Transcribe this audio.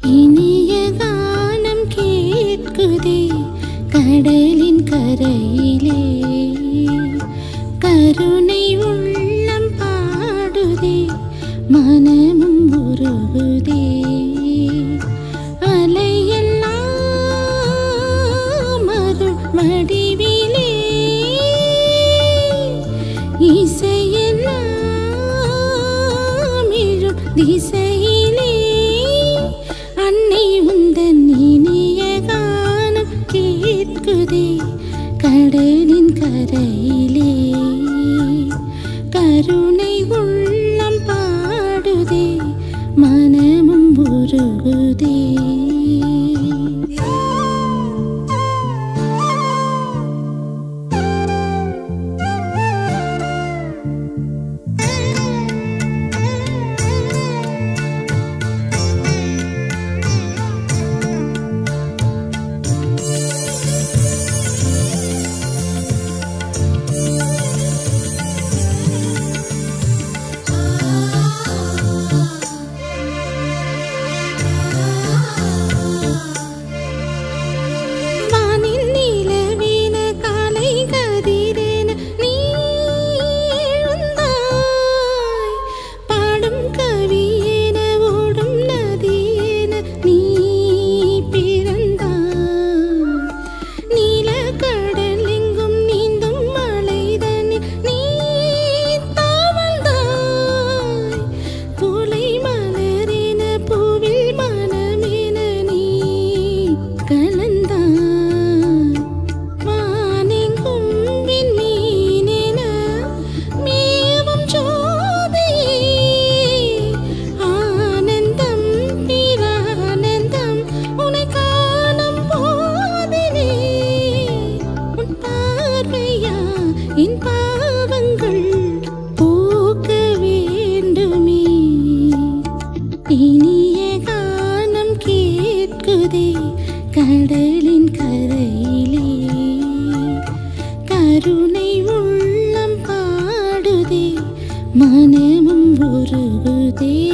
இனிய கானம் கேட்குதே கடலின் கரையிலே, கருணை உள்ளம் பாடுதே மனமும் உருகுதே. அலையெல்லாம் அருள் வடிவிலே, இசையெல்லாம் எழும் திசையிலே, அன்னை உந்தன் இனிய கானம் கேட்குதே கடலின் கரையிலே, கருணை உள்ளம் பாடுதே மனமும் உருகுதே. என் பாவங்கள் போக்க வேண்டுமே, இனிய கானம் கேட்குதே கடலின் கரையிலே, கருணை உள்ளம் பாடுதே மனமும் உருகுதே.